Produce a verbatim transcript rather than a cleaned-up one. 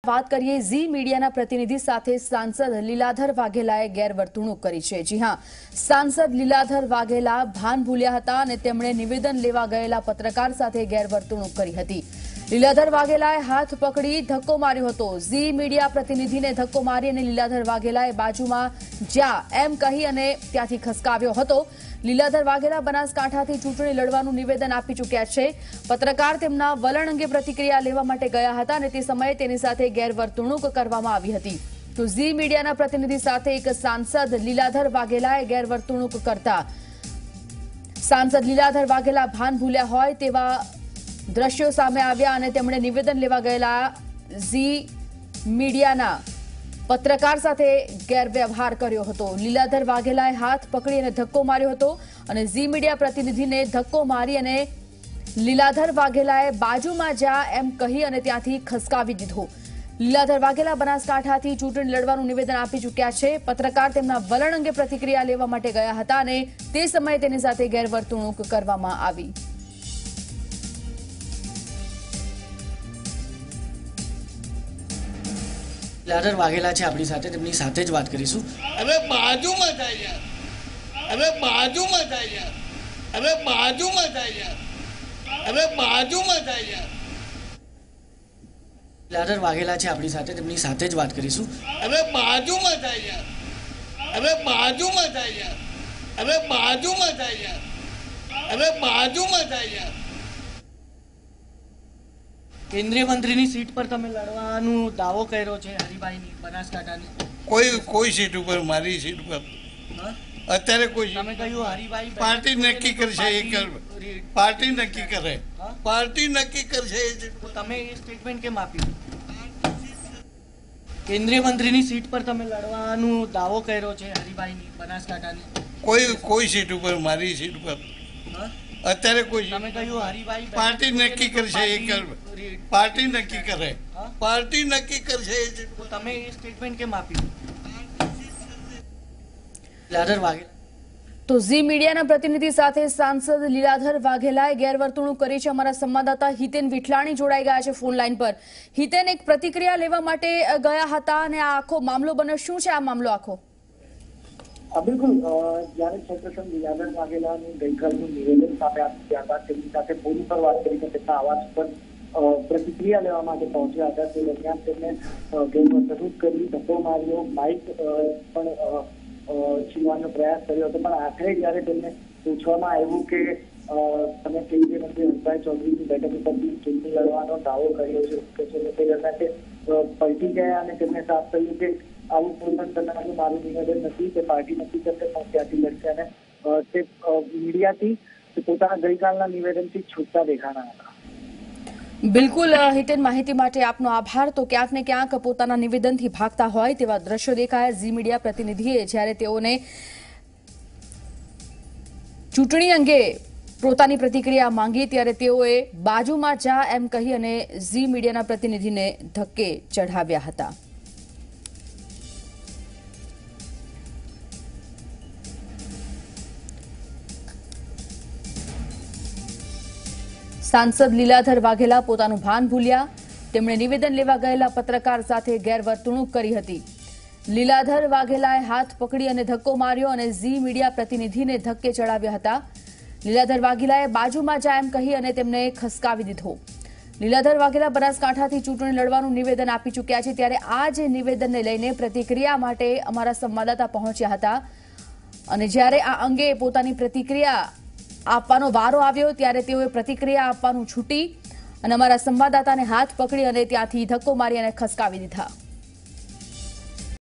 વાત કરીએ ઝી મીડિયાના પ્રતિનિધિ સાથે સાંસદ લીલાધર વાઘેલાએ ગેરવર્તણૂક કરી છે। જી હા, સાંસદ લીલાધર વાઘેલા ભાન ભૂલ્યા હતા અને તેમણે નિવેદન લેવા ગયેલા પત્રકાર સાથે ગેરવર્તણૂક કરી હતી। લીલાધર વાઘેલાએ હાથ પકડી ધક્કો માર્યો હતો। ઝી મીડિયા પ્રતિનિધિને ધક્કો મારી અને લીલાધર વાઘેલાએ બાજુમાં જા એમ કહી અને ત્યાંથી ખસકાવ્યો હતો। લીલાધર વાઘેલા બનાસકાંઠાથી ચૂંટણી લડવાનું નિવેદન આપી ચૂક્યા છે। પત્રકાર તેમના વલણ અંગે પ્રતિક્રિયા લેવા માટે ગયા હતા અને તે સમયે તેની સાથે ગેરવર્તણૂક કરવામાં આવી હતી। તો ઝી મીડિયાના પ્રતિનિધિ સાથે એક સાંસદ લીલાધર વાઘેલાએ ગેરવર્તણૂક કરતા સાંસદ લીલાધર વાઘેલા ભાન ભૂલ્યા હોય તેવા દ્રશ્યો સામે આવ્યા અને તેમણે નિવેદન લેવા ગયેલા ઝી મીડિયાના પત્રકાર સાથે ગેરવ્યવહાર કર્યો હતો। લીલાધર વાઘેલાએ હાથ પકડી અને ધક્કો માર્યો હતો અને ઝી મીડિયા પ્રતિનિધિને ધક્કો મારી અને લીલાધર વાઘેલાએ બાજુમાં જા એમ કહી અને ત્યાંથી ખસકાવી દીધો। લીલાધર વાઘેલા બનાસકાંઠાથી ચૂંટણી લડવાનું નિવેદન આપી ચૂક્યા છે। પત્રકાર તેમના વલણ અંગે પ્રતિક્રિયા લેવા માટે ગયા હતા અને તે સમયે તેની સાથે ગેરવર્તણૂક કરવામાં આવી। લીલાધર વાઘેલા છે આપણી સાથે, તેમની સાથે જ વાત કરીશું। હવે બાજુમાં થાય યાર, હવે બાજુમાં થાય યાર, હવે બાજુમાં થાય યાર, હવે બાજુમાં થાય યાર। લીલાધર વાઘેલા છે આપણી સાથે, તેમની સાથે જ વાત કરીશું। હવે બાજુમાં થાય યાર, હવે બાજુમાં થાય યાર, હવે બાજુમાં થાય યાર, હવે બાજુમાં થાય યાર। કેન્દ્રીય મંત્રીની સીટ પર તમે લડવાનો દાવો કર્યો છે હરિભાઈની બનાસકાંઠાની, કોઈ કોઈ સીટ ઉપર, મારી સીટ ઉપર અત્યારે કોઈ તમે કહ્યું હરિભાઈ પાર્ટી નક્કી કરશે, એ કર પાર્ટી નક્કી કરે, પાર્ટી નક્કી કરશે। તમે એ સ્ટેટમેન્ટ કેમ આપ્યું? કેન્દ્રીય મંત્રીની સીટ પર તમે લડવાનો દાવો કર્યો છે હરિભાઈની બનાસકાંઠાની, કોઈ કોઈ સીટ ઉપર, મારી સીટ ઉપર અત્યારે કોઈ તમે કહ્યું હરિભાઈ પાર્ટી નક્કી કરશે, એ કર પાર્ટી નક્કી કરે, પાર્ટી નક્કી કરશે। તમે એ સ્ટેટમેન્ટ કેમ આપ્યું? લીલાધર વાઘેલા તો ઝી મીડિયાના પ્રતિનિધિ સાથે સાંસદ લીલાધર વાઘેલાએ ગેરવર્તણૂક કરી છે। અમારા સંવાદદાતા હિતેન વિઠલાણી જોડાઈ ગયા છે ફોન લાઈન પર। હિતેન, એક પ્રતિક્રિયા લેવા માટે ગયા હતા અને આ આખો મામલો બન્યો, શું છે આ મામલો આખો? બિલકુલ, જયારે સૌપ્રથમ લીલાધર વાઘેલાનું ગઈકાલનું નિવેદન સામે આવ્યું ત્યારબાદ તેમની સાથે ફોન પર વાત કરીને તેમના આવાસ પર પ્રતિક્રિયા લેવા માટે પહોંચ્યા હતા। તે દરમિયાન તેમને ગેરવર્તણૂક કરી, ધક્કો માર્યો, માઇક પણ છીનવાનો પ્રયાસ કર્યો હતો। પણ આખરે જયારે તેમને પૂછવામાં આવ્યું કે તમે કેન્દ્રીય મંત્રી હંસભાઈ ચૌધરીની બેઠક ઉપરથી ચૂંટણી લડવાનો દાવો કર્યો છે, તે દરમિયાન તે પલટી ગયા અને તેમને સાફ કહ્યું કે આવું કોઈ પણ પ્રકારનું મારું નિવેદન નથી, તે પાર્ટી નક્કી કરશે પણ ત્યાંથી લડશે અને તે મીડિયાથી પોતાના ગઈકાલના નિવેદનથી છૂટતા દેખાણા હતા। બિલકુલ હિતેન, માહિતી માટે આપનો આભાર। તો ક્યાંક ને ક્યાંક પોતાના નિવેદનથી ભાગતા હોય તેવા દ્રશ્યો દેખાયા ઝી મીડિયા પ્રતિનિધિએ જ્યારે તેઓને ચૂંટણી અંગે પોતાની પ્રતિક્રિયા માંગી ત્યારે તેઓએ બાજુમાં જા એમ કહી અને ઝી મીડિયાના પ્રતિનિધિને ધક્કે ચઢાવ્યા હતા। સાંસદ લીલાધર વાઘેલા પોતાનું ભાન ભૂલ્યા, તેમણે નિવેદન લેવા ગયેલા પત્રકાર સાથે ગેરવર્તણૂક કરી હતી। લીલાધર વાઘેલાએ હાથ પકડી અને ધક્કો માર્યો અને ઝી મીડિયા પ્રતિનિધિને ધક્કે ચડાવ્યા હતા। લીલાધર વાઘેલાએ બાજુમાં જા એમ કહી અને તેમને ખસકાવી દીધો। લીલાધર વાઘેલા બનાસકાંઠાથી ચૂંટણી લડવાનું નિવેદન આપી ચૂક્યા છે ત્યારે આ જ નિવેદનને લઈને પ્રતિક્રિયા માટે અમારા સંવાદદાતા પહોંચ્યા હતા અને જ્યારે આ અંગે પોતાની પ્રતિક્રિયા આપવાનો વારો આવ્યો ત્યારે તેઓએ પ્રતિક્રિયા આપવાનું છૂટી અને અમારા સંવાદદાતાને હાથ પકડી અને ત્યાંથી ધક્કો મારી અને ખસકાવી દીધા।